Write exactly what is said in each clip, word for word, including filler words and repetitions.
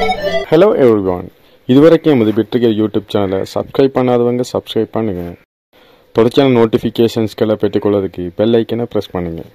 Hello everyone, இதுவரைக்கும் எமது பெற்றிகர் யூடியூப் சேனலை சப்ஸ்கிரைப் பண்ணாதவங்க சப்ஸ்கிரைப் பண்ணுங்க. தொடர்ச்சியான நோட்டிஃபிகேஷன்ஸ்களை பெற்றுக்கொள்வதற்கு பெல் ஐக்கனை ப்ரெஸ் பண்ணுங்க.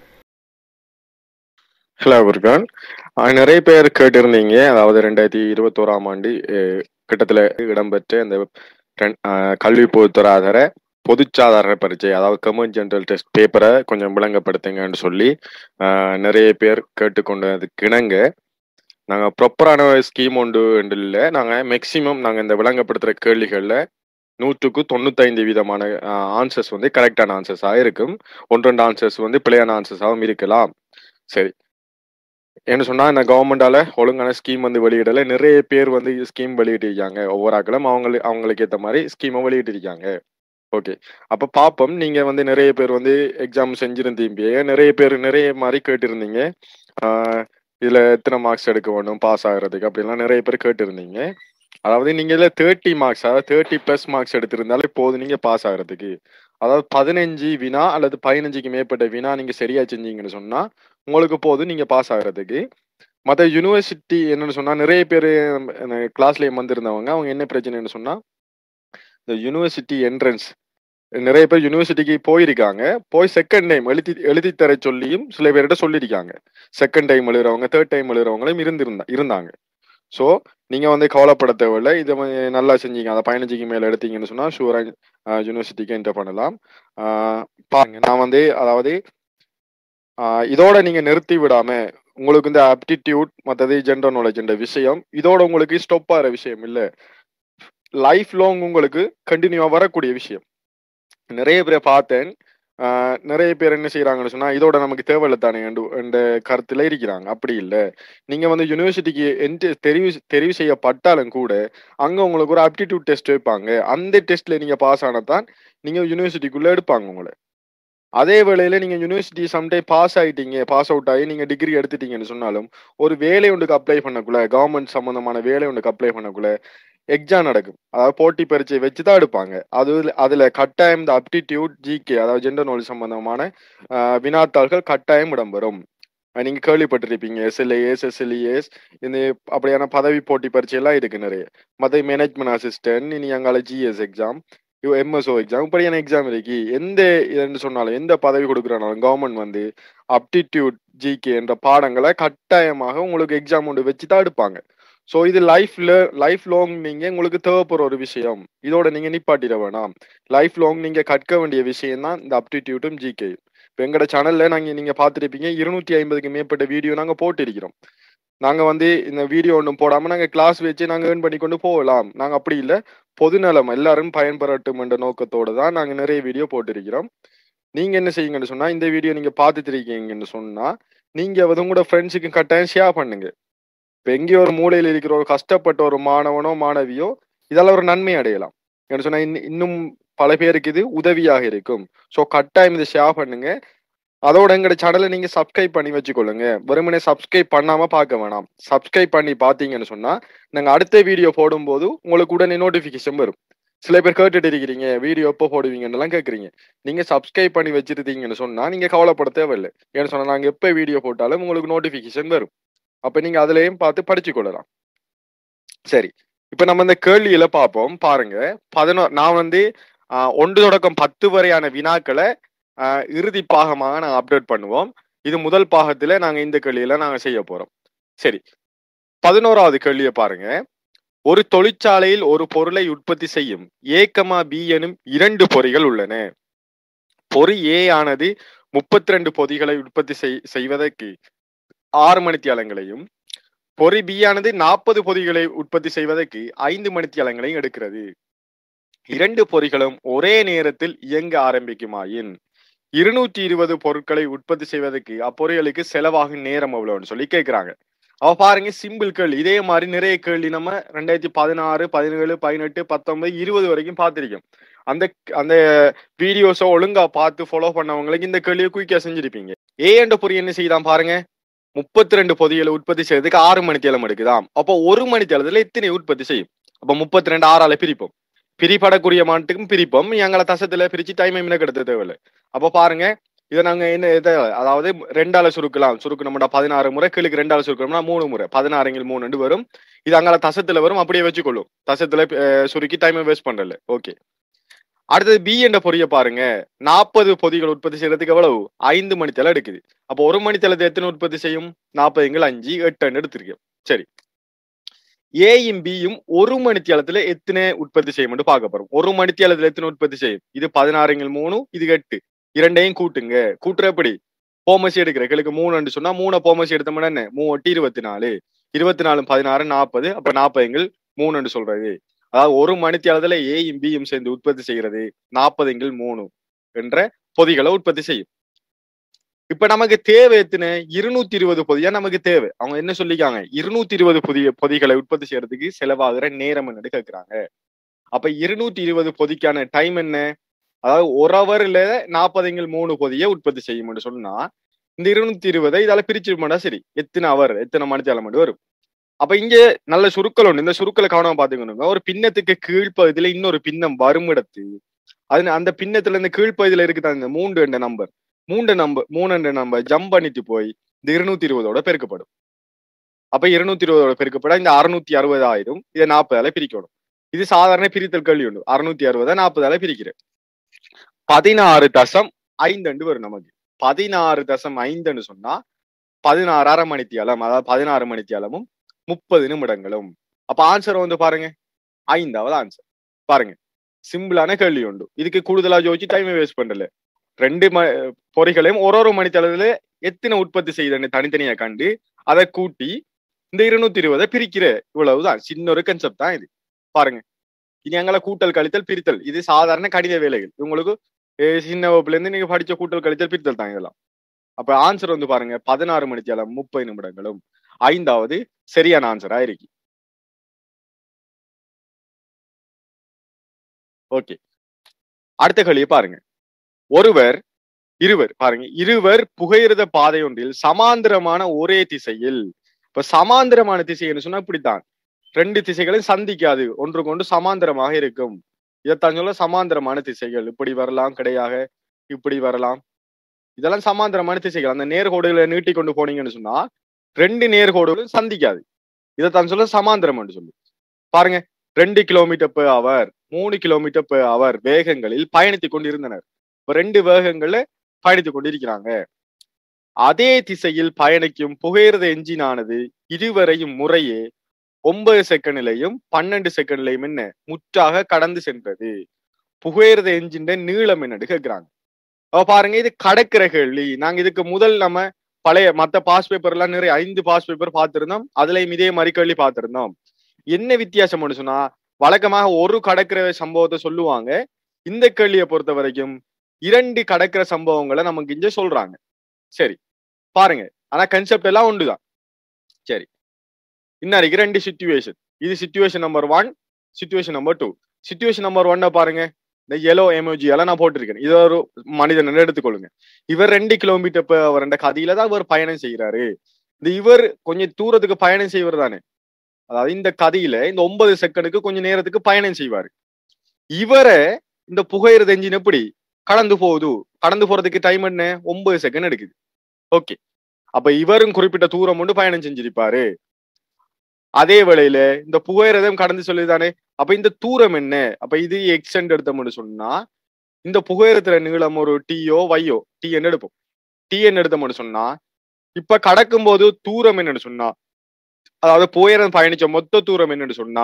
ஹலோ எவ்ரிவான், நிறைய பேர் கேட்டிருந்தீங்க. அதாவது ரெண்டாயிரத்தி இருபத்தோராம் ஆண்டு கிட்டத்தில் இடம்பெற்ற இந்த கல்வி பொதுத்தராதர பொதுச்சாதார பரீட்சை, அதாவது கமன் ஜென்ரல் டெஸ்ட் பேப்பரை கொஞ்சம் விளங்கப்படுத்துங்கன்னு சொல்லி நிறைய பேர் கேட்டுக்கொண்டதுக்கு இணங்க நாங்கள் ப்ராப்பரான ஸ்கீம் ஒன்று இல்லை. நாங்கள் மேக்சிமம் நாங்கள் இந்த விளங்கப்படுத்துகிற கேள்விகளில் நூற்றுக்கு தொண்ணூத்தைந்து விதமான ஆன்சர்ஸ் வந்து கரெக்டான ஆன்சர்ஸாக இருக்கும். ஒன்று ரெண்டு ஆன்சர்ஸ் வந்து பிழையான ஆன்சர்ஸாகவும் இருக்கலாம். சரி, என்ன சொன்னால் இந்த கவர்மெண்டால் ஒழுங்கான ஸ்கீம் வந்து வெளியிடலை. நிறைய பேர் வந்து ஸ்கீம் வெளியிட்டிருக்காங்க. ஒவ்வொரு ஆக்களும் அவங்களுக்கு அவங்களுக்கு ஏற்ற மாதிரி ஸ்கீமை வெளியிட்டிருக்காங்க. ஓகே, அப்போ பார்ப்போம். நீங்கள் வந்து நிறைய பேர் வந்து எக்ஸாம் செஞ்சுருந்தீங்க. நிறைய பேர் நிறைய மாதிரி கேட்டிருந்தீங்க. இதில் எத்தனை மார்க்ஸ் எடுக்க வேணும் பாஸ் ஆகிறதுக்கு அப்படின்லாம் நிறைய பேர் கேட்டிருந்தீங்க. அதாவது நீங்கள் இதில் தேர்ட்டி மார்க்ஸ், அதாவது தேர்ட்டி ப்ளஸ் மார்க்ஸ் எடுத்திருந்தாலே போதும் நீங்கள் பாஸ் ஆகிறதுக்கு. அதாவது பதினஞ்சு வினா அல்லது பதினஞ்சுக்கு மேற்பட்ட வினா நீங்கள் சரியா செஞ்சீங்கன்னு சொன்னால் உங்களுக்கு போதும் நீங்கள் பாஸ் ஆகிறதுக்கு. மற்ற யூனிவர்சிட்டி என்னன்னு சொன்னால், நிறைய பேர் கிளாஸ்லேயே வந்திருந்தவங்க அவங்க என்ன பிரச்சனைன்னு சொன்னால், இந்த யூனிவர்சிட்டி என்ட்ரன்ஸ் நிறைய பேர் யூனிவர்சிட்டிக்கு போயிருக்காங்க. போய் செகண்ட் டைம் எழுதி எழுதி தர சொல்லியும் சில பேர்கிட்ட சொல்லியிருக்காங்க. செகண்ட் டைம் எழுதுறவங்க, தேர்ட் டைம் எழுதுறவங்களும் இருந்திருந்தா இருந்தாங்க. ஸோ நீங்கள் வந்து கவலைப்பட தேவையில்லை. இதை நல்லா செஞ்சீங்க, அதை பதினஞ்சுக்கு மேலே எடுத்தீங்கன்னு சொன்னால் ஷூராக யூனிவர்சிட்டிக்கு என்டர் பண்ணலாம். பாருங்க, நான் வந்து அதாவது இதோட நீங்கள் நிறுத்தி விடாமல் உங்களுக்கு இந்த ஆப்டிடியூட் மற்றது ஜென்ரல் நாலேஜ் என்ற விஷயம் இதோட உங்களுக்கு ஸ்டாப் ஆகிற விஷயம் இல்லை. லைஃப் லாங் உங்களுக்கு கண்டினியூவாக வரக்கூடிய விஷயம். நிறைய பேரை பார்த்தேன். நிறைய பேர் என்ன செய்யறாங்கன்னு சொன்னா, இதோட நமக்கு தேவையில்லை தானே என்ற கருத்துல இருக்கிறாங்க. அப்படி இல்லை. நீங்க வந்து யூனிவர்சிட்டிக்கு என்ட்ரி தெரிவு தெரிவு செய்யப்பட்டாலும் கூட அங்க உங்களுக்கு ஒரு ஆப்டிடியூட் டெஸ்ட் வைப்பாங்க. அந்த டெஸ்ட்ல நீங்க பாஸ் ஆனதான் நீங்க யூனிவர்சிட்டிக்குள்ள எடுப்பாங்க உங்களை. அதே வேளையில நீங்க யூனிவர்சிட்டி சம்டைம் பாஸ் ஆயிட்டீங்க, பாஸ் அவுட் ஆகி நீங்க டிகிரி எடுத்துட்டீங்கன்னு சொன்னாலும் ஒரு வேலை ஒன்றுக்கு அப்ளை பண்ணக்குள்ள, கவர்மெண்ட் சம்பந்தமான வேலை ஒன்றுக்கு அப்ளை பண்ணக்குள்ள எக்ஸாம் நடக்கும். அதாவது போட்டி பரீட்சை வச்சுதான் எடுப்பாங்க. அது அதுல கட்டாயம் இந்த அப்டிடியூட் ஜிகே, அதாவது ஜென்ரல் நாலேஜ் சம்பந்தமான வினாத்தாள்கள் கட்டாயம் இடம்பெறும். நீங்க கேள்விப்பட்டிருப்பீங்க, எஸ்எல்ஏஎஸ் எஸ்எல்இஎஸ் இந்த அப்படியான பதவி போட்டி பரீட்சை எல்லாம் இருக்கு நிறைய. மற்ற மேனேஜ்மெண்ட் அசிஸ்டன்ட், இனி அங்கால ஜிஎஸ் எக்ஸாம், எம்எஸ்ஓ எக்ஸாம், இப்படியான எக்ஸாம் இருக்கு. எந்த இதுன்னு சொன்னாலும் எந்த பதவி கொடுக்குறனாலும் கவர்மெண்ட் வந்து அப்டிடியூட் ஜிகே என்ற பாடங்களை கட்டாயமாக உங்களுக்கு எக்ஸாம் ஒன்று வச்சுதான் எடுப்பாங்க. ஸோ இது லைஃப்ல லைஃப் லாங் நீங்க உங்களுக்கு தேவைப்படுற ஒரு விஷயம். இதோட நீங்க நிப்பாட்டிட வேணாம். லைஃப் லாங் நீங்க கற்க வேண்டிய விஷயம் தான் இந்த அப்டிடியூட்டும் ஜிகே. இப்போ எங்களோட சேனல்ல நாங்க நீங்க பார்த்துருப்பீங்க, இருநூத்தி ஐம்பதுக்கு மேற்பட்ட வீடியோ நாங்க போட்டிருக்கிறோம். நாங்க வந்து இந்த வீடியோ ஒன்றும் போடாம நாங்க கிளாஸ் வச்சு நாங்க ஏர்ன் பண்ணி கொண்டு போகலாம். நாங்க அப்படி இல்லை, பொதுநலம் எல்லாரும் பயன்பெறட்டும் என்ற நோக்கத்தோடு தான் நாங்க நிறைய வீடியோ போட்டிருக்கிறோம். நீங்க என்ன செய்யுங்கன்னு சொன்னா, இந்த வீடியோ நீங்க பார்த்துட்டு இருக்கீங்கன்னு சொன்னா நீங்க வந்து உங்களோட ஃப்ரெண்ட்ஸுக்கு கட்டாயம் ஷேர் பண்ணுங்க. இப்போ எங்கேயோ ஒரு மூலையில் இருக்கிற ஒரு கஷ்டப்பட்ட ஒரு மாணவனோ மாணவியோ இதெல்லாம் ஒரு நன்மை அடையலாம். என்ன சொன்னா இன்னும் பல பேருக்கு இது உதவியாக இருக்கும். ஸோ கட்டாயம் இதை ஷேர் பண்ணுங்க. அதோட எங்களோட சேனலை நீங்க சப்ஸ்கிரைப் பண்ணி வச்சுக்கொள்ளுங்க. வெறுமனே சப்ஸ்கிரைப் பண்ணாம பார்க்க வேணாம். சப்ஸ்கிரைப் பண்ணி பார்த்தீங்கன்னு சொன்னா நாங்கள் அடுத்த வீடியோ போடும்போது உங்களுக்கு உடனே நோட்டிஃபிகேஷன் வரும். சில பேர் கேட்டுட்டு இருக்கிறீங்க, வீடியோ எப்போ போடுவீங்கன்னு எல்லாம் கேட்குறீங்க. நீங்க சப்ஸ்கிரைப் பண்ணி வச்சிருந்தீங்கன்னு சொன்னா நீங்க கவலைப்பட தேவையில்லை. ஏன்னு சொன்னா நாங்கள் எப்போ வீடியோ போட்டாலும் உங்களுக்கு நோட்டிஃபிகேஷன் வரும். அப்ப நீங்க அதுலயும் பார்த்து படிச்சு கொள்ளலாம். சரி, இப்ப நம்ம இந்த கேள்வியில பார்ப்போம். பாருங்க, பதினோரு நான் வந்து ஆஹ் ஒன்று தொடக்கம் பத்து வரையான வினாக்களை ஆஹ் இறுதி பாகமாக நாங்க அப்டேட் பண்ணுவோம். இது முதல் பாகத்துல நாங்க இந்த கேள்வியில நாங்க செய்ய போறோம். சரி, பதினோராவது கேள்வியை பாருங்க. ஒரு தொழிற்சாலையில் ஒரு பொருளை உற்பத்தி செய்யும் ஏ கமா பி எனும் இரண்டு பொறிகள் உள்ளன. பொறி ஏ ஆனது முப்பத்தி ரெண்டு பொதிகளை உற்பத்தி செய்வதற்கு ஆறு மணித்தியாலங்களையும், பொறி பி ஆனது நாற்பது பொதிகளை உற்பத்தி செய்வதற்கு ஐந்து மணித்தியாலங்களையும் எடுக்கிறது. இரண்டு பொறிகளும் ஒரே நேரத்தில் இயங்க ஆரம்பிக்குமாயின் இருநூற்றி இருபது பொருட்களை உற்பத்தி செய்வதற்கு அப்பொறிகளுக்கு செலவாகும் நேரம் எவ்வளவுன்னு சொல்லி கேட்கிறாங்க. அவ பாருங்க, சிம்பிள் கேள்வி. இதே மாதிரி நிறைய கேள்வி நம்ம ரெண்டாயிரத்தி பதினாறு பதினேழு பதினெட்டு பத்தொன்பது இருபது வரைக்கும் பார்த்திருக்கோம். அந்த அந்த வீடியோஸை ஒழுங்கா பார்த்து ஃபாலோ பண்ணவங்களுக்கு இந்த கேள்வியை குயிக்கா செஞ்சிருப்பீங்க. ஏ என்ற பொறி என்ன செய்தான் பாருங்க, முப்பத்தி ரெண்டு பொதிகளை உற்பத்தி செய்யறதுக்கு ஆறு மணித்தேலம் எடுக்குதாம். அப்போ ஒரு மணித்தேலத்துல எத்தனை உற்பத்தி செய்யும்? அப்ப முப்பத்தி ரெண்டு ஆறால பிரிப்போம். பிரிப்படக்கூடிய மாட்டுக்கும் பிரிப்போம். எங்களை தசத்துல பிரிச்சு டைம் மினக்கு எடுத்த தேவையில்லை. அப்ப பாருங்க, இதை நாங்க என்ன இதை அதாவது ரெண்டால சுருக்கலாம் சுருக்கணும்னா பதினாறு முறை கீழுக்கு ரெண்டால சுருக்கணும்னா மூணு முறை பதினாறுங்கில் மூணு வரும். இது அங்கால தசத்துல வரும், அப்படியே வச்சுக்கொள்ளும். தசத்துல அஹ், சுருக்கி டைமை வேஸ்ட் பண்றல. ஓகே, அடுத்தது பி என்ற பொரிய பாருங்க. நாற்பது பொதிகள் உற்பத்தி செய்யறதுக்கு எவ்வளவு? ஐந்து மணித்தேலம் எடுக்குது. அப்போ ஒரு மணித்தேலத்தை எத்தனை உற்பத்தி செய்யும்? நாற்பதுங்கள் அஞ்சு எட்டு எடுத்திருக்கேன். சரி, ஏயும் பியும் ஒரு மணித்தியாலத்துல எத்தனை உற்பத்தி செய்யும் பார்க்க போறோம். ஒரு மணித்தியாலத்துல எத்தனை உற்பத்தி செய்யும்? இது பதினாறுங்கள் மூணு, இது எட்டு. இரண்டையும் கூட்டுங்க. கூட்டுற எப்படி? போமசி எடுக்கிற கிழக்கு மூணு சொன்னா மூணு போமசி எடுத்தோம்னா என்ன? மூவட்டி இருபத்தி நாலு, இருபத்தி நாலு பதினாறு நாற்பது. அப்ப நாற்பதுங்கள் மூணு சொல்றது. அதாவது ஒரு மணித்தியாலத்துல ஏயும் பியும் சேர்ந்து உற்பத்தி செய்யறது நாற்பதுங்கள் மூணு என்ற பொதிகளை உற்பத்தி செய்யும். இப்ப நமக்கு தேவை எத்தனை? இருநூத்தி இருபது பொதியா நமக்கு தேவை. அவங்க என்ன சொல்லிக்காங்க? இருநூத்தி இருபது புதிய பொதிகளை உற்பத்தி செய்யறதுக்கு செலவாகிற நேரம் என்னன்னு கேட்கிறாங்க. அப்ப இருநூத்தி இருபது பொதிக்கான டைம் என்ன? அதாவது ஒரு ஹவர்ல நாற்பதுங்கள் மூணு பொதியை உற்பத்தி செய்யும் சொன்னா இந்த இருநூத்தி இருபதை இதால பிரிச்சுட்டா சரி எத்தனை அவர் எத்தனை மணித்தாலம் மட்டும் வரும். அப்ப இங்க நல்ல சுருக்கள் ஒண்ணு. இந்த சுருக்களை கவனமா பாத்துக்கணுங்க. ஒரு பின்னத்துக்கு கீழ்ப்பகுதியில இன்னொரு பின்னம் வரும் இடத்து அது அந்த பின்னத்துல இருந்து கீழ்ப்பகுதியில இருக்குது அந்த மூன்று என்ற நம்பர் மூன்று நம்பர் மூணு என்ற நம்பர் ஜம்ப் பண்ணிட்டு போய் இந்த இருநூத்தி இருபதோட பெருக்கப்படும். அப்ப இருநூத்தி இருபதோட பெருக்கப்பட இந்த அறுநூத்தி அறுபது ஆயிரம். இதை நாற்பதால பிரிக்கணும். இது சாதாரண பிரித்தல் கேள்வி உண்டு. அறுநூத்தி அறுபதை நாற்பதால பிரிக்கிறேன். பதினாறு தசம் ஐந்து வரும் நமக்கு. பதினாறு தசம் ஐந்துன்னு சொன்னா பதினாறு அரை மணித்தியாலம், அதாவது பதினாறு மணித்தியாலமும் முப்பது நிமிடங்களும். அப்ப ஆன்சர் வந்து பாருங்க, ஐந்தாவது ஆன்சர் பாருங்க. சிம்பிளான கேள்வி உண்டு. இதுக்கு கூடுதலா ஜோதிச்சு டைமை வேஸ்ட் பண்ணல. ரெண்டு ம பொறிகளையும் ஒரு ஒரு மணித்தளத்துல எத்தனை உற்பத்தி செய்யுதுன்னு தனித்தனியா கண்டு அதை கூட்டி இந்த இருநூத்தி இருபதை பிரிக்கிற இவ்வளவுதான். சின்ன ஒரு கன்செப்ட் தான் இது. பாருங்க, இனி அங்கே கூட்டல் கழித்தல் பிரித்தல் இது சாதாரண கடித வேலைகள். உங்களுக்கு சின்ன வகுப்புல இருந்து நீங்க படிச்ச கூட்டல் கழித்தல் பிரித்தல் தான் இதெல்லாம். அப்ப ஆன்சர் வந்து பாருங்க பதினாறு மணித்தியாலம் முப்பது நிமிடங்களும் ஐந்தாவது சரியான ஆன்சரா இருக்கு. ஓகே, அடுத்த கேள்வியை பாருங்க. ஒருவர் இருவர் பாருங்க இருவர் புகையிரத பாதை ஒன்றில் சமாந்திரமான ஒரே திசையில். இப்ப சமாந்திரமான திசைன்னு சொன்னா இப்படித்தான், ரெண்டு திசைகளும் சந்திக்காது, ஒன்று கொண்டு சமாந்திரமாக இருக்கும். இதைத்தான் சொல்ல சமாந்திரமான திசைகள். இப்படி வரலாம், கிடையாக இப்படி வரலாம். இதெல்லாம் சமாந்திரமான திசைகள். அந்த நேர்கோடுகளை நீட்டி கொண்டு போனீங்கன்னு சொன்னா ரெண்டு நேர்கோடுகளும் சந்திக்காது. இதைத்தான் சொல்ல சமாந்திரம் சொல்லி. பாருங்க, ரெண்டு கிலோமீட்டர் பெர் அவர் மூணு கிலோமீட்டர் பெர் அவர் வேகங்களில் பயணித்துக் கொண்டிருந்தனர். இப்ப ரெண்டு வேகங்கள்ல பயணித்துக் கொண்டிருக்கிறாங்க. அதே திசையில் பயணிக்கும் புகையிரத என்ஜினானது இதுவரையும் முறையே ஒன்பது செகண்ட்லையும் பன்னெண்டு செகண்ட்லையும் என்ன முற்றாக கடந்து சென்றது. புகையிரத என்ஜின் நீளம் என்னன்னு கேட்கிறாங்க. அப்ப பாருங்க, இது கடக்கிற கேள்வி. நாங்க இதுக்கு முதல் நம்ம பழைய மத்த பாஸ் பேப்பர் எல்லாம் நிறைய ஐந்து பாஸ் பேப்பர் பார்த்திருந்தோம். அதுலயும் இதே மாதிரி கேள்வி பார்த்திருந்தோம். என்ன வித்தியாசம் சொன்னா வழக்கமாக ஒரு கடக்கிற சம்பவத்தை சொல்லுவாங்க. இந்த கேள்வியை பொறுத்த வரைக்கும் இரண்டு கடக்கிற சம்பவங்களை நமக்கு இங்க சொல்றாங்க. சரி பாருங்க, ஆனா கன்செப்ட் எல்லாம் ஒன்றுதான். சரி, இன்னைக்கு ரெண்டு சிச்சுவேஷன். இது situation number one, situation number two. Situation number ஒன்ன பாருங்க, இந்த எலோ எமோஜி எல்லாம் நான் போட்டிருக்கேன். இது ஒரு மனிதன் எடுத்துக்கொள்ளுங்க. இவர் ரெண்டு கிலோமீட்டர் அவர் ரெண்டு கதையில தான் இவர் பயணம் செய்யறாரு. இந்த இவர் கொஞ்சம் தூரத்துக்கு பயணம் செய்வர் தானே, அதாவது இந்த கதையில இந்த ஒன்பது செகண்டுக்கு கொஞ்சம் நேரத்துக்கு பயணம் செய்வாரு. இவரை இந்த புகையிரத என்ஜின் எப்படி கடந்து போகுது? கடந்து போறதுக்கு டைம் என்ன? ஒன்பது செகண்ட் எடுக்குது. ஓகே, அப்ப இவரும் குறிப்பிட்ட தூரம் கொண்டு பயணம் செஞ்சிருப்பாரு. அதே வேளையில இந்த புகையிரதம் கடந்து சொல்லிதானே. அப்ப இந்த தூரம் என்ன? அப்ப இது எக்ஸ்டெண்ட் எடுத்தோம்னு சொன்னா இந்த புகையிரத்துல நீளம் ஒரு டியோ வையோ டி என்ன எடுப்போம். டி என்ன எடுத்தோம்னு சொன்னா இப்ப கடக்கும் போது தூரம் என்னன்னு சொன்னா, அதாவது புகையிரதம் பயணிச்ச மொத்த தூரம் என்னன்னு சொன்னா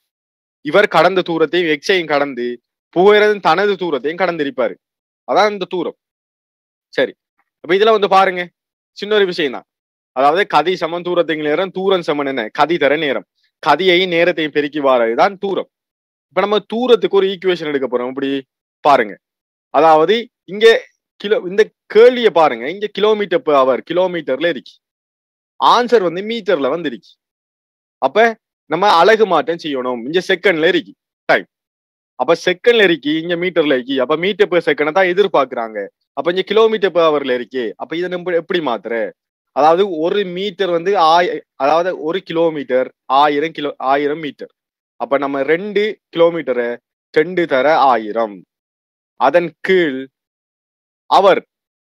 இவர் கடந்த தூரத்தையும் எக்ஸையும் கடந்து புகையிரதம் தனது தூரத்தையும் கடந்திருப்பாரு. அதான் இந்த தூரம். சரி, அப்ப இதுல வந்து பாருங்க, சின்ன ஒரு விஷயம் தான். அதாவது கதி சமன் தூரத்துக்கு நேரம், தூரம் சமன் என்ன? கதி தர நேரம். கதியையும் நேரத்தையும் பெருக்கி வாரதுதான் தூரம். இப்ப நம்ம தூரத்துக்கு ஒரு ஈக்குவேஷன் எடுக்க போறோம். இப்படி பாருங்க, அதாவது இங்க கிலோ இந்த கேள்வியை பாருங்க, இங்க கிலோமீட்டர் பெர் அவர் கிலோமீட்டர்ல இருக்கு. ஆன்சர் வந்து மீட்டர்ல வந்து இருக்கு. அப்ப நம்ம அழகு மாற்றம் செய்யணும். இங்க செகண்ட்ல இருக்கு டைம். அப்ப செகண்ட்ல இருக்கு, இங்க மீட்டர்ல இருக்கு. அப்ப மீட்டர் பெர் செகண்ட் தான் எதிர்பார்க்கிறாங்க. அப்ப இங்க கிலோமீட்டர் பெர் அவர்ல இருக்கே. அப்ப இதை நம்ம எப்படி மாத்துற? அதாவது ஒரு மீட்டர் வந்து ஆய் அதாவது ஒரு கிலோமீட்டர் ஆயிரம் கிலோ ஆயிரம் மீட்டர். அப்ப நம்ம ரெண்டு கிலோமீட்டரை ரெண்டு தர ஆயிரம். அதன் கீழ் அவர்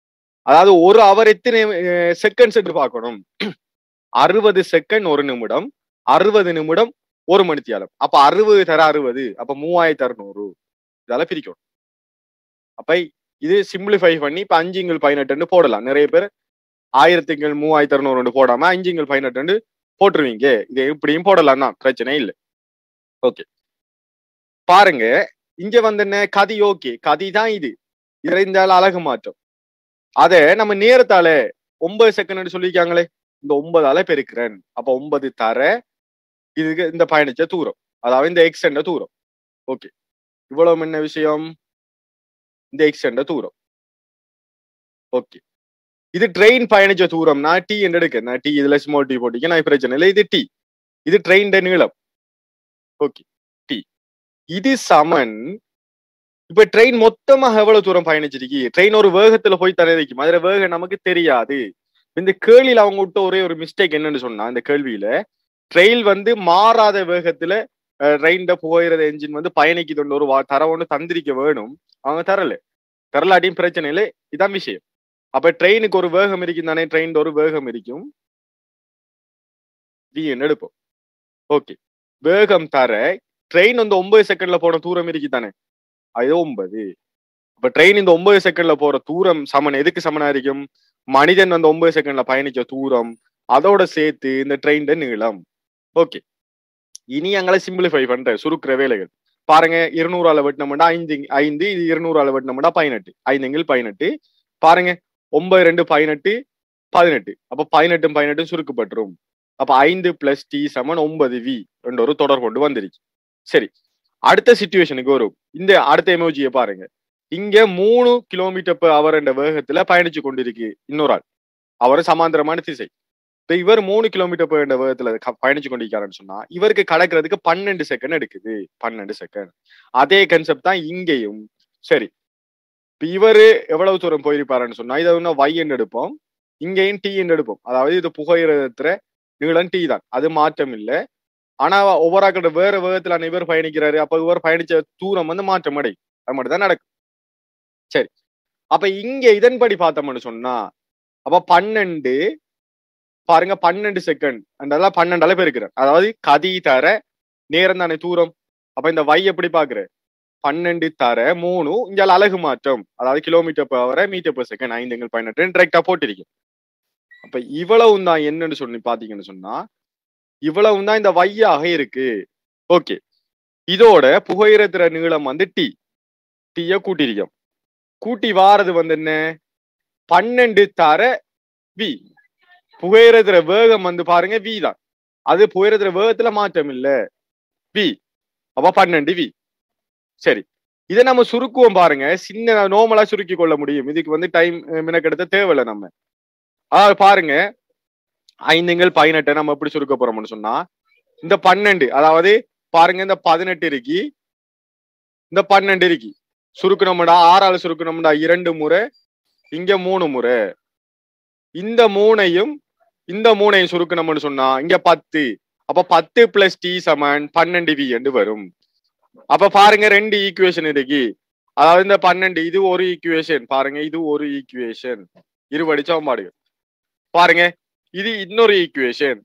அதாவது ஒரு அவர் எத்தனை செகண்ட்ஸ் என்று பார்க்கணும். அறுபது செகண்ட் ஒரு நிமிடம், அறுபது நிமிடம் ஒரு மணித்தியாலம். அப்ப அறுபது தர அறுபது, அப்ப மூவாயிரத்தி அறுநூறு இதெல்லாம் பிரிக்கணும். அப்ப இது சிம்பிளிஃபை பண்ணி இப்ப அஞ்சுங்கள் பதினெட்டு போடலாம். நிறைய பேர் ஆயிரத்துங்கள் மூவாயிரத்தி அறுநூறு போடாம அஞ்சுங்கள் பதினெட்டு போட்டுருவீங்க. இது இப்படியும் போடலாம் தான், பிரச்சனை இல்லை. ஓகே, பாருங்க இங்க வந்து என்ன கதி. ஓகே, கதி தான் இது. இதுல இந்த அழகு மாற்றம் அத நம்ம நேரத்தால ஒன்பது செகண்ட் சொல்லிருக்காங்களே, இந்த ஒன்பதால பெருக்கிறேன். அப்ப ஒன்பது தர இதுக்கு இந்த பயணிச்ச தூரம், அதாவது இந்த எக்ஸ்டெண்ட தூரம். ஓகே, இவ்வளவு என்ன விஷயம், இந்த எக்ஸ்டெண்ட தூரம். ஓகே, இது ட்ரெயின் பயணிச்ச தூரம்னா டி என்று எடுக்க. நான் டி இதுல ஸ்மால் டி போட்டிக்க நான் பிரச்சனை இல்லை. இது டி, இது ட்ரெயின் நீளம். ஓகே, டி இது சமன். இப்ப ட்ரெயின் மொத்தமாக எவ்வளவு தூரம் பயணிச்சிருக்கு? ட்ரெயின் ஒரு வேகத்துல போய் தரைக்கும், அதுல வேகம் நமக்கு தெரியாது. இந்த கேள்வியில அவங்க விட்ட ஒரே ஒரு மிஸ்டேக் என்னன்னு சொன்னா, இந்த கேள்வியில ட்ரெயின் வந்து மாறாத வேகத்துல ட்ரெயின் போயிறது என்ஜின் வந்து பயணிக்குது ஒரு தர ஒண்ணு தந்திரிக்க வேணும். அவங்க தரல, தரலாட்டியும் பிரச்சனை இல்லை. இதான் விஷயம். அப்ப ட்ரெயினுக்கு ஒரு வேகம் இருக்கும் தானே, ட்ரெயின் ஒரு வேகம் இருக்கும். வி என்ன எடுப்போம். ஓகே, வேகம் தர ட்ரெயின் வந்து ஒன்பது செகண்ட்ல போன தூரம் இருக்கு தானே, அது ஒன்பது. இப்ப ட்ரெயின் இந்த ஒன்பது செகண்ட்ல போற தூரம் சமன் எதுக்கு சமனா இருக்கும்? மனிதன் வந்து ஒன்பது செகண்ட்ல பயணிச்ச தூரம் அதோட சேர்த்து இந்த ட்ரெயின் நீளம். ஓகே, இனி அங்களை சிம்பிளிஃபை பண்ற சுருக்கிற வேலைகள் பாருங்க. இருநூறு வெட்டினோம்னா ஐந்து ஐந்து இது இருநூறு வெட்டினோம்னா பதினெட்டு, ஐந்துங்கள் பதினெட்டு. பாருங்க ஒன்பது ரெண்டு பதினெட்டு பதினெட்டு. அப்ப பதினெட்டும் பதினெட்டும் சுருக்கப்பட்டுரும். அப்ப ஐந்து பிளஸ் டி சமன் ஒன்பது வி ரெண்டு ஒரு தொடர் கொண்டு வந்துருச்சு. சரி, அடுத்த சிச்சுவேஷனுக்கு வரும். இந்த அடுத்த எமோஜியை பாருங்க. இங்க மூணு கிலோமீட்டர் per அவர் என்ற வேகத்துல பயணிச்சு கொண்டிருக்கு இன்னொரு ஆள். அவர் சமாந்தரமான திசை. இப்ப இவர் மூணு கிலோமீட்டர் per என்ற வேகத்துல பயணிச்சு கொண்டிருக்காருன்னு சொன்னா இவருக்கு கடக்கிறதுக்கு பன்னெண்டு செகண்ட் எடுக்குது. பன்னெண்டு செகண்ட். அதே கன்செப்ட் தான் இங்கேயும். சரி, இப்ப இவரு எவ்வளவு தூரம் போயிருப்பாருன்னு சொன்னா இதை ஒன்னும் y என்று எடுப்போம், இங்கேயும் டி என்று எடுப்போம். அதாவது இது புகையிரதத்துல நீளம் டி தான், அது மாற்றம் இல்லை. ஆனா ஒவ்வொரு ஆக்கிட்ட வேற வேகத்துல இவர் பயணிக்கிறாரு. அப்ப இவர் பயணிச்ச தூரம் வந்து மாற்றம் அடை, அது மட்டும் தான் நடக்கும். சரி, அப்ப இங்க இதன்படி பார்த்தோம்னு சொன்னா அப்ப பன்னெண்டு பாருங்க, பன்னெண்டு செகண்ட் அதெல்லாம் பன்னெண்டால பெருக்கிறேன். அதாவது கதி தர நேரம் தானே தூரம். அப்ப இந்த வை எப்படி பாக்குற, பன்னெண்டு தர மூணு இங்க அலகு மாற்றம், அதாவது kilometre per hour metre per second ஐந்துங்கள் பதினெட்டு டிரெக்டா போட்டிருக்கேன். அப்ப இவ்வளவு தான் என்னன்னு சொல்லி பாத்தீங்கன்னு சொன்னா இவ்வளவு தான் இந்த வையாக இருக்கு. ஓகே, இதோட புகையிரத்திர நீளம் வந்து டி, டீய கூட்டிருக்கோம். கூட்டி வாரது வந்து என்ன, பன்னெண்டு தர வி. புகையிரத்திர வேகம் வந்து பாருங்க வி தான், அது புகையிரத்திர வேகத்துல மாற்றம் இல்ல, வி. அப்ப பன்னெண்டு வி. சரி, இதை நம்ம சுருக்குவோம் பாருங்க. சின்ன நோமலா சுருக்கி கொள்ள முடியும். இதுக்கு வந்து டைம் மினக்கெடுத்த தேவையில்லை நம்ம. அதாவது பாருங்க, ஐந்துங்கள் பதினெட்டை நம்ம எப்படி சுருக்க போறோம்னு சொன்னா இந்த பன்னெண்டு, அதாவது பாருங்க இந்த பதினெட்டு இருக்கு, இந்த பன்னெண்டு இருக்கு. சுருக்கணும்டா ஆறாள் சுருக்கணும்டா இரண்டு முறை, இங்க மூணு முறை. இந்த மூணையும் இந்த மூணையும் சுருக்கணும்னு சொன்னா இங்க பத்து. அப்ப பத்து பிளஸ் டி சமன் பன்னெண்டு வி என்று வரும். அப்ப பாருங்க ரெண்டு ஈக்குவேஷன் இருக்கு. அதாவது இந்த பன்னெண்டு இது ஒரு ஈக்குவேஷன், பாருங்க இது ஒரு ஈக்குவேஷன், இருபடி சமன்பாடுகள். பாருங்க இது இன்னொரு ஈக்குவேஷன்.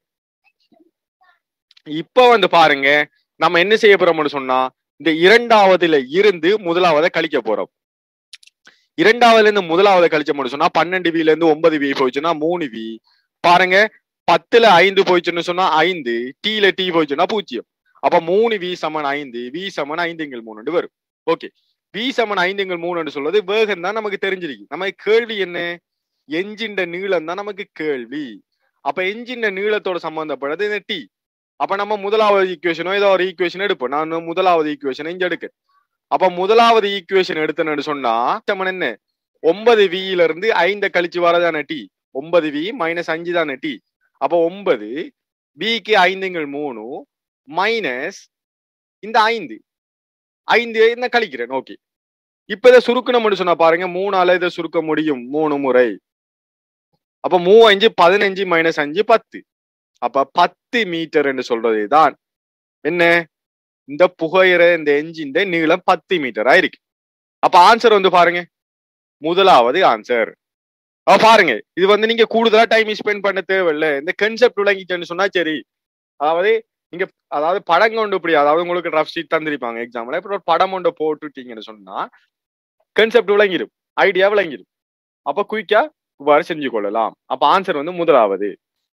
இப்ப வந்து பாருங்க நம்ம என்ன செய்ய போறோம்னு சொன்னா இந்த இரண்டாவதுல இருந்து முதலாவதை கழிக்க போறோம். இரண்டாவதுல இருந்து முதலாவதை கழிச்சோம்னு சொன்னா பன்னெண்டு வில இருந்து ஒன்பது வி போயிடுச்சுன்னா மூணு வி. பாருங்க பத்துல ஐந்து போயிடுச்சுன்னு சொன்னா ஐந்து, டீல டி போயிடுச்சுன்னா பூஜ்ஜியம். அப்ப மூணு வி சமன் ஐந்து, வி சமன் ஐந்துங்கள் மூணு வரும். ஓகே, வி சமன் ஐந்துங்கள் மூணு சொல்றது வேகம் தான் நமக்கு தெரிஞ்சிருக்கு. நமக்கு கேள்வி என்ன, என்ஜின் நீளம் தான் நமக்கு கேள்வி. அப்ப என்ஜின் நீளத்தோட சம்பந்தப்படுறது இந்த டி. அப்ப நம்ம முதலாவது ஈக்குவேஷனோ ஏதோ ஒரு ஈக்குவேஷன் எடுப்போம். நான் முதலாவது ஈக்குவேஷன் இங்க எடுக்க. அப்ப முதலாவது ஈக்குவேஷன் எடுத்தேன்னு சொன்னா என்ன, ஒன்பது வில இருந்து ஐந்த கழிச்சு வரதான டி, ஒன்பது வி மைனஸ் அஞ்சு தானே டி. அப்ப ஒன்பது விக்கு ஐந்துங்கள் மூணு மைனஸ் இந்த ஐந்து, ஐந்து இந்த கழிக்கிறேன். ஓகே, இப்ப இதை சுருக்கணும்னு சொன்னா பாருங்க மூணால இதை சுருக்க முடியும் மூணு முறை. அப்ப மூவஞ்சு பதினஞ்சு மைனஸ் அஞ்சு பத்து. அப்ப பத்து மீட்டர் என்று சொல்றது தான் என்ன, இந்த புகையிற இந்த என்ஜின் நீளம் பத்து மீட்டரா இருக்கு. அப்ப ஆன்சர் வந்து பாருங்க முதலாவது ஆன்சர். பாருங்க இது வந்து நீங்க கூடுதலா டைம் ஸ்பெண்ட் பண்ண தேவையில்ல. இந்த கன்செப்ட் விளங்கிட்டேன்னு சொன்னா சரி. அதாவது நீங்க அதாவது படம் கொண்டு இப்படி அதாவது உங்களுக்கு ரஃப் ஷீட் தந்திருப்பாங்க எக்ஸாம்ல. இப்ப ஒரு படம் கொண்டு போட்டுட்டீங்கன்னு சொன்னா கன்செப்ட் விளங்கிடும், ஐடியா விளங்கிடும். அப்ப குயிக்கா இவ்வாறு செஞ்சு கொள்ளலாம். அப்ப ஆன்சர் வந்து முதலாவது.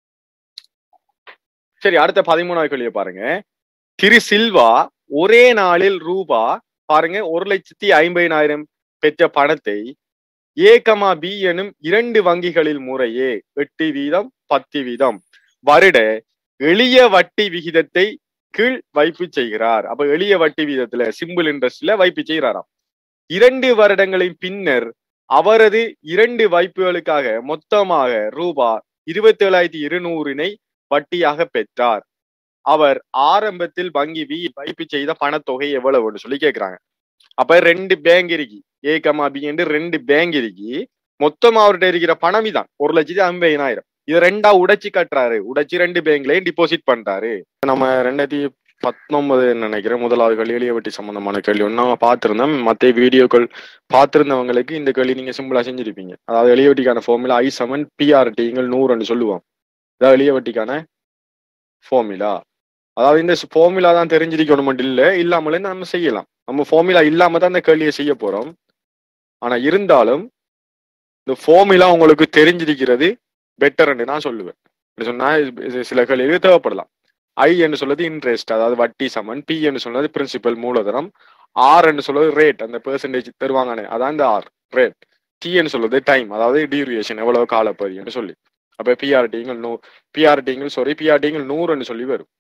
சரி, அடுத்த பதிமூணாவது கேள்வியை பாருங்க. திரு சில்வா ஒரே நாளில் ரூபா பாருங்க ஒரு லட்சத்தி ஐம்பதினாயிரம் பெற்ற பணத்தை ஏ கமா பி எனும் இரண்டு வங்கிகளில் முறையே எட்டு வீதம் பத்து வீதம் வருட எளிய வட்டி விகிதத்தை கீழ் வைப்பு செய்கிறார். அப்ப எளிய வட்டி விகிதத்துல சிம்பிள் இன்ட்ரெஸ்ட்ல வைப்பு செய்கிறாராம். இரண்டு வருடங்களின் பின்னர் அவரது இரண்டு வைப்புகளுக்காக மொத்தமாக ரூபா இருபத்தி ஏழாயிரத்தி இருநூறினை வட்டியாக பெற்றார். அவர் ஆரம்பத்தில் வங்கி வி வைப்பு செய்த பணத்தொகை எவ்வளவுன்னு சொல்லி கேட்கிறாங்க. அப்ப ரெண்டு பேங்க் இருக்கு, ஏ கமா பி என்று ரெண்டு பேங்க் இருக்கு. மொத்தமா அவர்கிட்ட இருக்கிற பணம் இதான் ஒரு லட்சத்தி ஐம்பதினாயிரம். இது ரெண்டா உடைச்சு கட்டுறாரு, உடைச்சு ரெண்டு பேங்க்லயும் டிபாசிட் பண்றாரு. நம்ம ரெண்டாயிரத்தி பத்தொன்பது நினைக்கிறேன் முதலாவது கேள்வி எளிய வட்டி சம்பந்தமான கேள்வி ஒன்று நம்ம பார்த்திருந்தோம். மற்ற வீடியோக்கள் பார்த்திருந்தவங்களுக்கு இந்த கேள்வி நீங்க சிம்பிளா செஞ்சிருப்பீங்க. அதாவது எளிய வட்டிக்கான ஃபார்முலா ஐ சமன் பிஆர்டிங்கள் நூறுன்னு சொல்லுவோம். அதாவது எளிய வட்டிக்கான ஃபார்முலா. அதாவது இந்த ஃபார்முலா தான் தெரிஞ்சிருக்கணும் மட்டும் இல்லை, இல்லாமலே நம்ம செய்யலாம். நம்ம ஃபார்முலா இல்லாம தான் இந்த கேள்வியை செய்ய போறோம். ஆனா இருந்தாலும் இந்த ஃபார்முலா உங்களுக்கு தெரிஞ்சிருக்கிறது பெட்டர்ன்னு நான் சொல்லுவேன். சொன்னா சில கேள்விகள் தேவைப்படலாம். ஐ என்று சொல்றது இன்ட்ரெஸ்ட், அதாவது வட்டி சமன். பி என்று சொல்றது பிரின்சிபல் மூலதனம். ஆர் என்று சொல்றது ரேட், அந்த பெர்சன்டேஜ் தருவாங்கன்னு, அதான் இந்த ஆர் ரேட். டி என்று சொல்றது டைம், அதாவது டியூரேஷன், எவ்வளவு காலப்பகுதி என்று சொல்லி. அப்ப பிஆர்டிங்கள் நூ பிஆர்டிங்கள் சாரி பிஆர்டிங்கள் நூறுன்னு சொல்லி வரும்.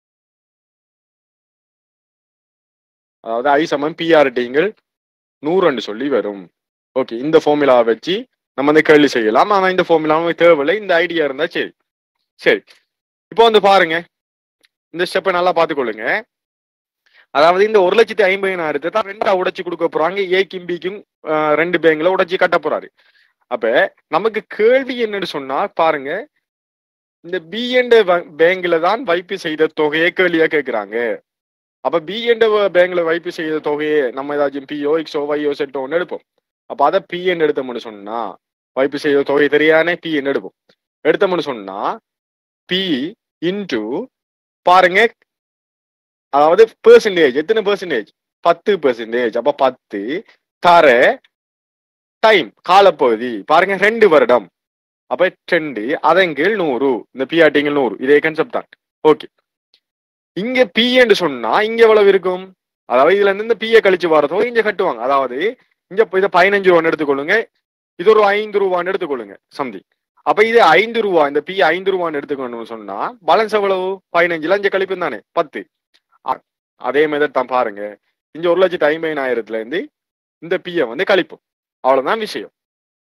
அதாவது ஐ சமன் பிஆர்டிங்கள் நூறுன்னு சொல்லி வரும். ஓகே, இந்த ஃபார்முலாவை வச்சு நம்ம இந்த கேள்வி செய்யலாம். ஆனா இந்த ஃபார்முலா தேவையில்லை, இந்த ஐடியா இருந்தா சரி. சரி, இப்போ வந்து பாருங்க, இந்த ஸ்டெப்பை நல்லா பார்த்துக்கொள்ளுங்க. அதாவது இந்த ஒரு லட்சத்தி ஐம்பதினாயிரத்தை தான் ரெண்டா உடைச்சு கொடுக்க போறாங்க. ஏக்கும் பிக்கும் ரெண்டு பேங்க்ல உடைச்சு கட்ட போறாரு. அப்ப நமக்கு கேள்வி என்னன்னு சொன்னா பாருங்க, இந்த பி என்ற பேங்க்ல தான் வைப்பு செய்த தொகையை கேள்வியா கேட்கிறாங்க. அப்ப பி என்ற பேங்க்ல வைப்பு செய்த தொகையை நம்ம ஏதாச்சும் பிஓ எக்ஸோ வையோ செட்டோ ஒன்று எடுப்போம். அப்ப அதை பி என் எடுத்தோம்னு சொன்னா வைப்பு செய்த தொகை தெரியானே பி என் எடுப்போம். எடுத்தோம்னு சொன்னா பி இன்டு பாருங்க, அதாவது பெர்சன்டேஜ் எத்தனை பெர்சன்டேஜ், பத்து பெர்சன்டேஜ். அப்ப பத்து தர டைம் காலப்பகுதி பாருங்க ரெண்டு வருடம். அப்ப ரெண்டு அதன் கீழ் நூறு, இந்த பிஆர்டிங்கள் நூறு, இதே கன்செப்ட் தான். ஓகே, இங்க பி என்று சொன்னா இங்க எவ்வளவு இருக்கும், அதாவது இதுல இருந்து இந்த பிஏ கழிச்சு வரதோ இங்க கட்டுவாங்க. அதாவது இங்க இதை பதினஞ்சு ரூபான்னு எடுத்துக்கொள்ளுங்க, இது ஒரு ஐந்து ரூபான்னு எடுத்துக்கொள்ளுங்க சம்தி. அப்ப இது ஐந்து ரூபா, இந்த பி ஐந்து ரூபான்னு எடுத்துக்கணும்னு சொன்னா பேலன்ஸ் எவ்வளவு, பதினஞ்சுல இங்க கழிப்பு தானே பத்து. அதே மெத்தட் தான் பாருங்க, இங்க ஒரு லட்சத்தி ஐம்பதினாயிரத்துல இருந்து இந்த பிஏ வந்து கழிப்போம், அவ்வளவுதான் விஷயம்.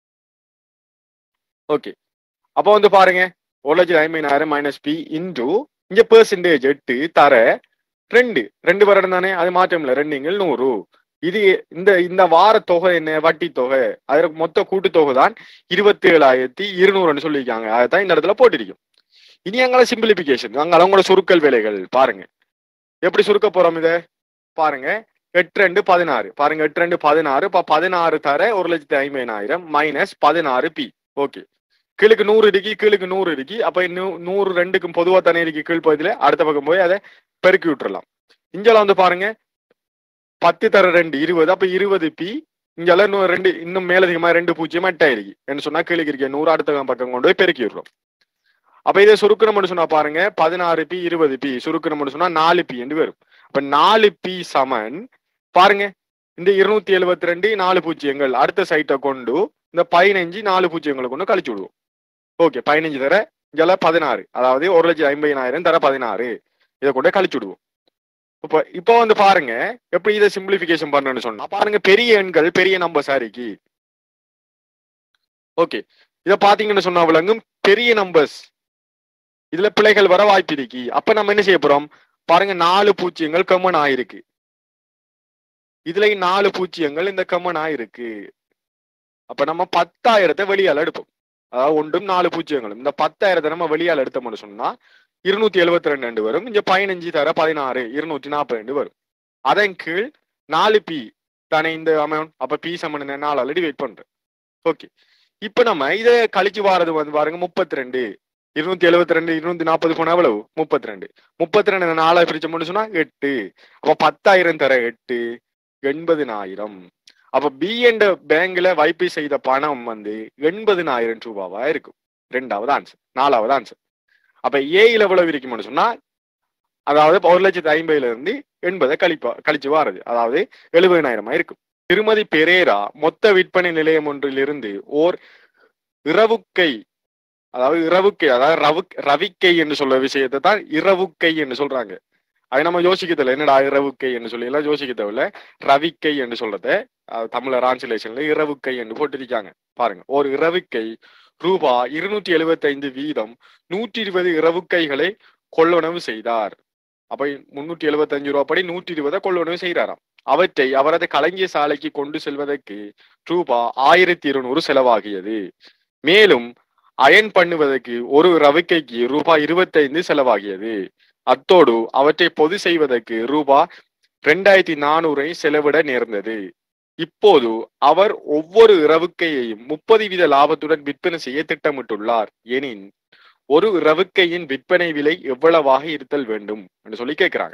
ஓகே, அப்ப வந்து பாருங்க ஒரு லட்சத்தி ஐம்பதினாயிரம் மைனஸ் பி இன்டு இங்க பெர்சன்டேஜ் எட்டு தர ரெண்டு ரெண்டு வருடம் தானே, அது மாற்றம் இல்லை, ரெண்டுங்கள் நூறு. இது இந்த இந்த வார தொகை என்ன, வட்டி தொகை, அதற்கு மொத்த கூட்டு தொகை தான் இருபத்தி ஏழாயிரத்தி இருநூறுன்னு சொல்லியிருக்காங்க. அதுதான் இந்த இடத்துல போட்டிருக்கும். இனி அங்கே சிம்பிளிபிகேஷன், அங்கே அவங்களோட சுருக்கல் வேலைகள் பாருங்க எப்படி சுருக்க போறோம். இதை பாருங்க, எட்டு ரெண்டு பதினாறு பாருங்க, எட்டு ரெண்டு பதினாறு. இப்ப பதினாறு தர ஒரு லட்சத்தி ஐம்பதினாயிரம் மைனஸ் பதினாறு பி. ஓகே, கீழுக்கு நூறு இருக்கு, கீழுக்கு நூறு இருக்கு. அப்ப நூறு ரெண்டுக்கும் பொதுவா தானே இருக்கு கீழ் பகுதியில, அடுத்த பக்கம் போய் அதை பெருக்கி விட்டுறலாம். இங்கெல்லாம் வந்து பாருங்க பத்து தர ரெண்டு இருபது, அப்ப இருபது பி. இங்கெல்லாம் இன்னும் ரெண்டு இன்னும் மேலதிகமா ரெண்டு பூஜ்ஜியம் எட்டாயிருக்கு என்ன சொன்னா கீழுக்கு இருக்க நூறு அடுத்த பக்கம் கொண்டு போய் பெருக்கி விடுறோம். அப்ப இதை சுருக்கணும்னு சொன்னா பாருங்க, பதினாறு பி இருபது பி சுருக்கணும்னு சொன்னா நாலு பி என்று வரும். அப்ப நாலு பி சமன் பாருங்க, இந்த இருநூத்தி எழுபத்தி ரெண்டு நாலு பூஜ்ஜியங்கள் அடுத்த சைட்டை கொண்டு இந்த பதினஞ்சு நாலு பூஜ்ஜியங்களை கொண்டு கழிச்சு விடுவோம். ஓகே, பதினஞ்சு தர இங்கெல்லாம் பதினாறு, அதாவது ஒரு லட்சத்தி ஐம்பதினாயிரம் தர பதினாறு, இதை கொண்டு கழிச்சு விடுவோம். இப்ப இப்போ வந்து பாருங்க எப்படி இதை சிம்பிளிபிகேஷன் பண்ணணும்னு சொன்னா பாருங்க, பெரிய எண்கள் பெரிய நம்பர்ஸ் இருக்கு. ஓகே, இதை பாத்தீங்கன்னு சொன்னா விளங்கும் பெரிய நம்பர்ஸ், இதுல பிழைகள் வர வாய்ப்பு இருக்கு. அப்ப நம்ம என்ன செய்ய போறோம் பாருங்க, நாலு பூஜ்ஜியங்கள் கம்மன் ஆயிருக்கு, இதுல நாலு பூஜ்ஜியங்கள் இந்த கம்மன் ஆயிருக்கு. அப்ப நம்ம பத்தாயிரத்தை வெளியால எடுப்போம், அதாவது ஒன்றும் நாலு பூஜ்ஜியங்களும். இந்த பத்தாயிரத்தை நம்ம வெளியால எடுத்தோம்னு சொன்னா இருநூத்தி எழுபத்தி ரெண்டு ரெண்டு வரும். இங்க பதினஞ்சு தர பதினாறு இருநூத்தி நாற்பது ரெண்டு வரும். அதன் கீழ் நாலு பி தானே இந்த அமௌண்ட். அப்ப பி சமன் நாலால டிவைட் பண்றேன். ஓகே, இப்ப நம்ம இதை கழிச்சு வாரது வந்து பாருங்க முப்பத்தி ரெண்டு இருநூத்தி எழுபத்தி ரெண்டு இருநூத்தி நாற்பது போனா எவ்வளவு முப்பத்தி ரெண்டு முப்பத்தி ரெண்டு நாலா பிரிச்சோம்னு சொன்னா எட்டு. அப்ப பத்தாயிரம் தர எட்டு எண்பதுனாயிரம். அப்ப பி என்ற பேங்க்ல வைப்பு செய்த பணம் வந்து எண்பதுனாயிரம் ரூபாவா இருக்கும். ரெண்டாவது ஆன்சர். நாலாவது ஆன்சர். அப்ப ஏல எவ்வளவு இருக்கும்னு சொன்னா அதாவது ஒரு லட்சத்தி ஐம்பதுல இருந்து எண்பதை கழிப்பா கழிச்சு வாரது அதாவது எழுபதுனாயிரமா இருக்கும். திருமதி பெரேரா மொத்த விற்பனை நிலையம் ஒன்றிலிருந்து ஓர் இரவுக்கை அதாவது இரவுக்கை அதாவது ரவு ரவிக்கை என்று சொல்ற விஷயத்தை தான் இரவுக்கை என்று சொல்றாங்க. அது நம்ம யோசிக்க தேவை என்னடா இரவுக்கை என்று சொல்லி எல்லாம் யோசிக்க தேவையில்ல. ரவிக்கை என்று சொல்றத தமிழ் டிரான்ஸ்லேஷன்ல இரவுக்கை என்று போட்டிருக்காங்க பாருங்க. ஒரு இரவுக்கை ரூபா இருநூற்றி எழுபத்தி ஐந்து வீதம் நூற்றி இருபது இரவுக்கைகளை கொள்வனவு செய்தார். அப்ப முன்னூற்றி எழுபத்தி அஞ்சு ரூபாய் படி நூற்றி இருபதை கொள்வனவு செய்யறாராம். அவற்றை அவரது களஞ்சிய சாலைக்கு கொண்டு செல்வதற்கு ரூபா ஆயிரத்தி இருநூறு செலவாகியது. மேலும் அயன் பண்ணுவதற்கு ஒரு ரவிக்கைக்கு ரூபாய் இருபத்தி ஐந்து செலவாகியது. அத்தோடு அவற்றை பொது செய்வதற்கு ரூபா இரண்டாயிரத்தி நானூறை செலவிட நேர்ந்தது. இப்போது அவர் ஒவ்வொரு இரவுக்கையையும் முப்பது வீத லாபத்துடன் விற்பனை செய்ய திட்டமிட்டுள்ளார் எனின் ஒரு இரவுக்கையின் விற்பனை விலை எவ்வளவாக இருத்தல் வேண்டும் என்று சொல்லி கேட்கிறாங்க.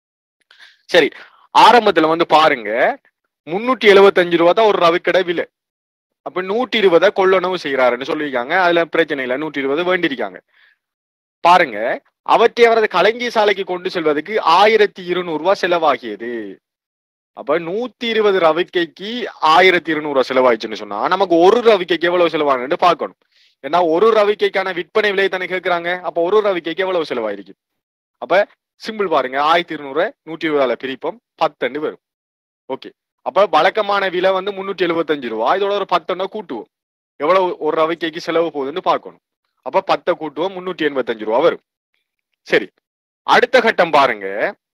சரி, ஆரம்பத்துல வந்து பாருங்க முன்னூற்றி எழுபத்தி அஞ்சு ரூபா தான் ஒரு ரவுக்கடை விலை. அப்ப நூற்றி இருபதை கொள்ளனவு செய்யறாருன்னு சொல்லியிருக்காங்க. அதுல பிரச்சனை இல்லை, நூற்றி இருபது வேண்டியிருக்காங்க. பாருங்க, அவற்றை அவரது களஞ்சிய சாலைக்கு கொண்டு செல்வதற்கு ஆயிரத்தி இருநூறு ரூபாய் செலவாகியது. அப்ப நூத்தி இருபது ரவிக்கைக்கு ஆயிரத்தி இருநூறு ரூபாய் செலவாயிடுச்சுன்னு சொன்னா நமக்கு ஒரு ரவிக்கைக்கு எவ்வளவு செலவாகுன்னு பார்க்கணும். ஏன்னா ஒரு ரவிக்கைக்கான விற்பனை விலை தானே கேட்கிறாங்க. அப்ப ஒரு ரவிக்கைக்கு எவ்வளவு செலவாயிருக்கு. அப்ப சிம்பிள் பாருங்க, ஆயிரத்தி இருநூறு நூற்றி இருபதால பிரிப்போம் பத்தண்டு வரும். ஓகே, அப்ப வழக்கமான விலை வந்து முன்னூற்றி எழுபத்தி அஞ்சு ரூபா. இதோட ஒரு பத்தொன்னா கூட்டுவோம். எவ்வளவு ஒரு ரவிக்கைக்கு செலவு போகுதுன்னு பார்க்கணும். அப்ப பத்தை கூட்டுவோம், முன்னூற்றி எண்பத்தி அஞ்சு ரூபா வரும். சரி, அடுத்த கட்டம் பாருங்க,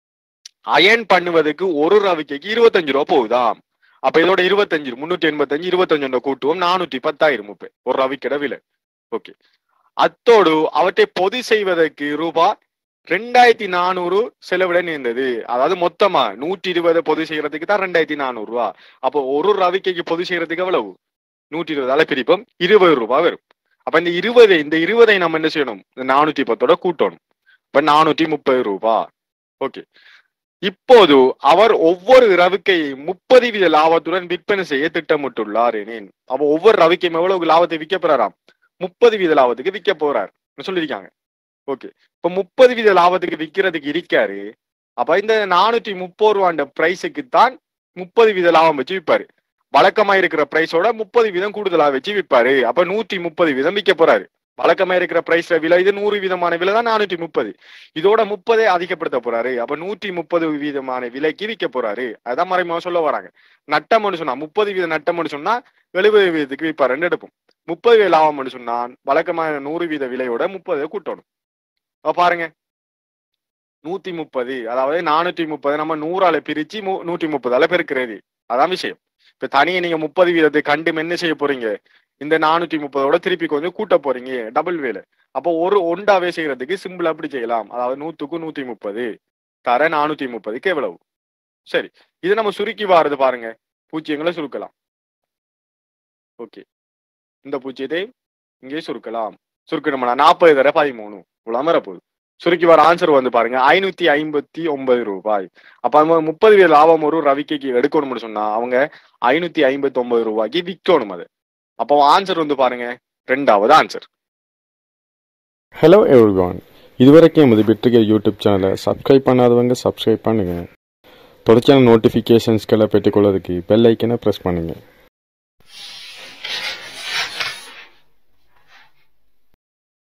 அயன் பண்ணுவதற்கு ஒரு ரவிக்கைக்கு இருபத்தஞ்சு ரூபா போகுதாம். அப்ப இதோட இருபத்தஞ்சு முன்னூற்றி எண்பத்தி அஞ்சு இருபத்தஞ்சு கூட்டுவோம், நானூற்றி பத்தாயிரம் முப்பது ஒரு ரவிக்கடை விலை. ஓகே, அத்தோடு அவற்றை பொது செய்வதற்கு ரூபா ரெண்டாயிரத்தி நானூறு செலவிட நேர்ந்தது. அதாவது மொத்தமா நூற்றி இருபதை பொது செய்யறதுக்கு தான் ரெண்டாயிரத்தி நானூறு ரூபா. அப்போ ஒரு ரவிக்கைக்கு பொது செய்யறதுக்கு எவ்வளவு நூற்றி இருபதால பிரிப்போம் இருபது ரூபாய் வரும். அப்ப இந்த இருபதை இந்த இருபதை நம்ம என்ன செய்யணும், இந்த நானூற்றி பத்தோட கூட்டணும். இப்ப நானூற்றி முப்பது ரூபா. ஓகே, இப்போது அவர் ஒவ்வொரு ரவிக்கையும் முப்பது வீத லாபத்துடன் விற்பனை செய்ய திட்டமிட்டுள்ளார் எனின் அப்ப ஒவ்வொரு ரவிக்கையும் எவ்வளவு லாபத்தை விற்க போறாராம், முப்பது வீத லாபத்துக்கு விற்க போறார் சொல்லியிருக்காங்க. ஓகே, இப்ப முப்பது வீத லாபத்துக்கு விற்கிறதுக்கு இருக்காரு. அப்ப இந்த நானூற்றி முப்பது ரூபாண்ட பிரைஸுக்கு தான் முப்பது வீத லாபம் வச்சு விற்பாரு. வழக்கமா இருக்கிற பிரைஸோட முப்பது வீதம் கூடுதலா வச்சு விற்பாரு. அப்ப நூற்றி முப்பது வீதம் விற்க போறாரு. வழக்கமா இருக்கிற பிரைஸ்ல விலை இது நூறு வீதமான விலை தான் நானூற்றி முப்பது. இதோட முப்பதே அதிகப்படுத்த போறாரு. அப்ப நூற்றி முப்பது வீதமான விலைக்கு விற்க போறாரு. அதான் மறைமுகமா சொல்ல வராங்க. நட்டம்னு சொன்னா முப்பது வீத நட்டம்னு சொன்னா எழுபது வீதத்துக்கு விற்பாரு ரெண்டு எடுப்போம். முப்பது வீத லாபம்னு சொன்னா வழக்கமான நூறு வீத விலையோட முப்பதை கூட்டணும். அப்ப பாருங்க, நூத்தி முப்பது அதாவது நானூற்றி முப்பது நம்ம நூறால பிரிச்சு நூற்றி முப்பதால பெருக்கிறது. அதான் விஷயம். இப்ப தனியை நீங்க முப்பது வீதத்தை கண்டு என்ன செய்ய போறீங்க, இந்த நானூற்றி முப்பதோட திருப்பி கொஞ்சம் கூட்ட போறீங்க, டபுள் வேலை. அப்போ ஒரு ஒண்டாவே செய்யறதுக்கு சிம்பிள் அப்படி செய்யலாம். அதாவது நூத்துக்கு நூத்தி முப்பது தர நானூத்தி முப்பதுக்கு எவ்வளவு. சரி, இது நம்ம சுருக்கி வாரது பாருங்க, பூஜ்ஜியங்களை சுருக்கலாம். ஓகே, இந்த பூஜ்ஜியத்தை இங்கே சுருக்கலாம். சுருக்கணும்னா நாற்பது தர பதிமூணு இவ்வளவு வரப்போகுது. சுருக்கி வர ஆன்சர் வந்து பாருங்க ஐநூத்தி ஐம்பத்தி ஒன்பது ரூபாய். அப்ப அவங்க முப்பது வீத லாபம் ஒரு ரவிக்கைக்கு எடுக்கணும்னு சொன்னா அவங்க ஐநூத்தி ஐம்பத்தி ஒன்பது ரூபாய்க்கு விற்கணும் அது. அப்போ ஆன்சர் வந்து பாருங்க ரெண்டாவது ஆன்சர். ஹலோ எவ்ரிவான், இதுவரைக்கும் எமது பிட்ரிகல் யூடியூப் சேனலை சப்ஸ்கிரைப் பண்ணாதவங்க சப்ஸ்கிரைப் பண்ணுங்க. தொடர்ச்சியான நோட்டிஃபிகேஷன்ஸ்களை பெற்றுக்கொள்வதற்கு பெல் ஐக்கனை ப்ரெஸ் பண்ணுங்க.